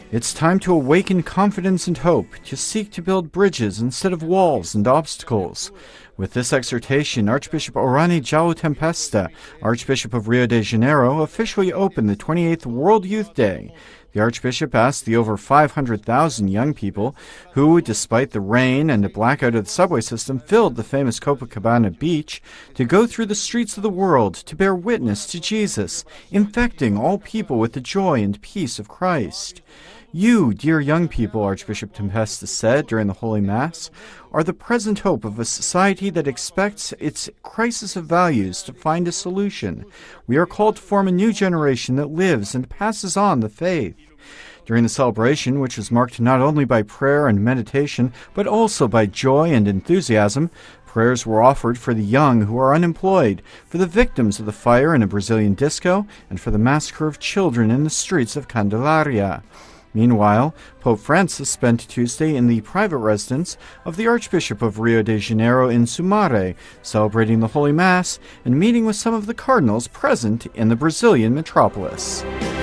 It's time to awaken confidence and hope, to seek to build bridges instead of walls and obstacles. With this exhortation, Archbishop Orani João Tempesta, Archbishop of Rio de Janeiro, officially opened the 28th World Youth Day. The Archbishop asked the over 500,000 young people who, despite the rain and a blackout of the subway system, filled the famous Copacabana beach, to go through the streets of the world to bear witness to Jesus, infecting all people with the joy and peace of Christ. You, dear young people, Archbishop Tempesta said during the Holy Mass, are the present hope of a society that expects its crisis of values to find a solution. We are called to form a new generation that lives and passes on the faith. During the celebration, which was marked not only by prayer and meditation, but also by joy and enthusiasm, prayers were offered for the young who are unemployed, for the victims of the fire in a Brazilian disco, and for the massacre of children in the streets of Candelaria. Meanwhile, Pope Francis spent Tuesday in the private residence of the Archbishop of Rio de Janeiro in Sumaré, celebrating the Holy Mass and meeting with some of the cardinals present in the Brazilian metropolis.